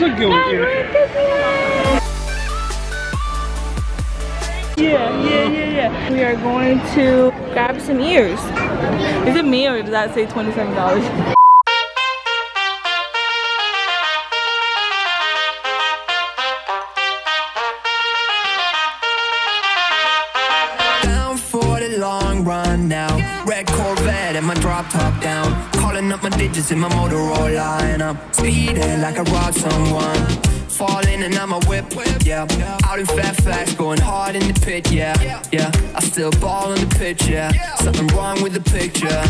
look good here. Yeah. We are going to grab some ears. Is it me or does that say $27? Down for the long run now. Red Corvette and my drop top down. Calling up my digits in my Motorola and I'm speeding like I robbed someone. Falling and I'm a whip, yeah. Out in Fairfax, going hard in the pit, yeah. I still ball on the pitch, yeah. Something wrong with the picture.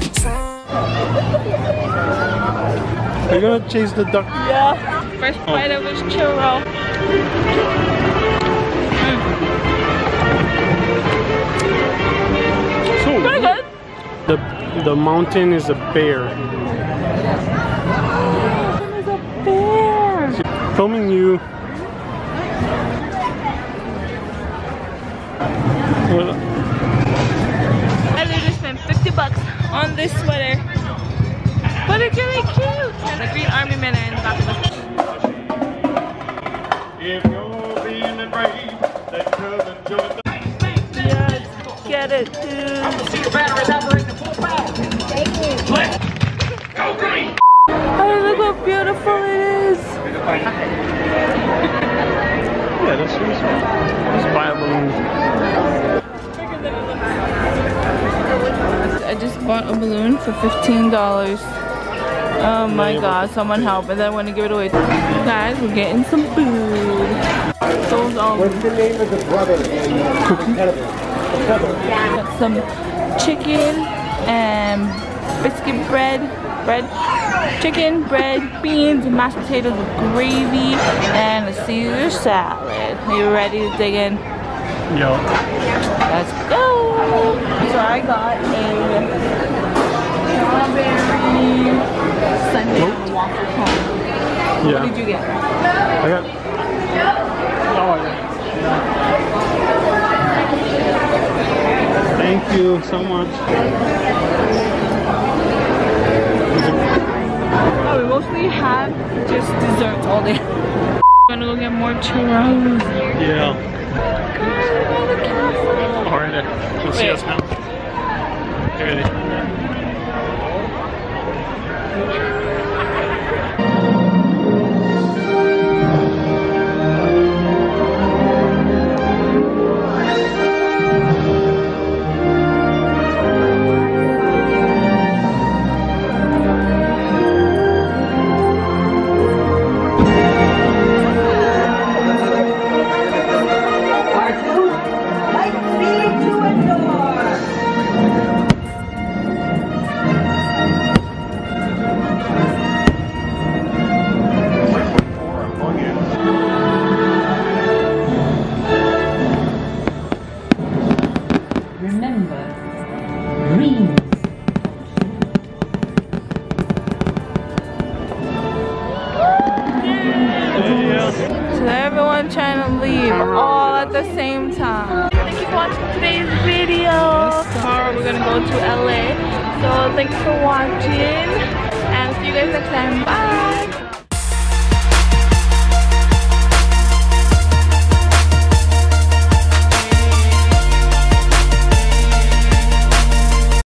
Are you gonna chase the duck? Yeah. First bite of his churro. So Pretty good. the mountain is a bear. There's a bear. Filming you. I literally spent $50 on this sweater. But it's really cute. And the green army men are in the back of the If you're being brave, then come and join the... Yes, get it, dude. See your batteries operating at full power. Go green! Oh, look how beautiful it is. Yeah, that's just buy a balloon. I just bought a balloon for $15. Oh my god, someone help, and then I want to give it away. Guys, we're getting some food. Those are What's the name of the brother in got some chicken and biscuit bread, chicken, bread, beans, mashed potatoes with gravy, and a Caesar salad. Are you ready to dig in? Yo. Let's go! So I got a strawberry sundae on a waffle cone. Yeah. What did you get? I got... Oh, yeah. Thank you so much. Oh, we mostly have just desserts all day. I'm gonna go get more churros. Yeah. Guys, we're going to the castle. Alright, you'll see us now. Get ready. Everyone trying to leave all at the same time. Thank you for watching today's video. Tomorrow we're gonna go to LA. So thanks for watching and see you guys next time. Bye!